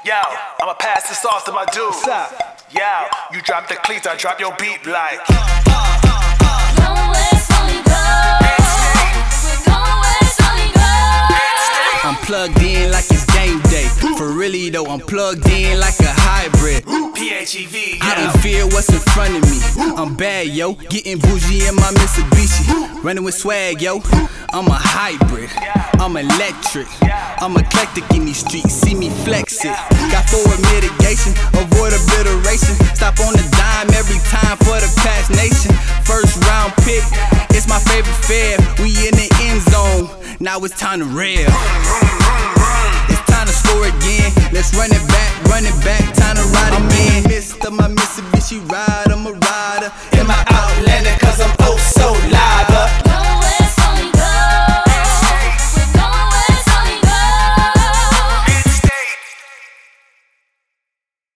Yo, I'ma pass this off to my dude. Yo, you drop the cleats, I drop your beat like. I'm plugged in like it's game day. For really though, I'm plugged in like a hybrid. PHEV, I don't fear what's in front of me. I'm bad, yo. Getting bougie in my Mitsubishi. Running with swag, yo. I'm a hybrid. I'm electric. I'm eclectic in these streets. See me flex it. Got forward mitigation. Avoid obliteration. Stop on the dime every time for the past nation. First round pick. It's my favorite fare. We in the end zone. Now it's time to rev. It's time to score again. Let's run it back, time to ride again. Mr. My Mitsubishi ride, I'm a rider. In my Outlander, cause I'm oh so loud.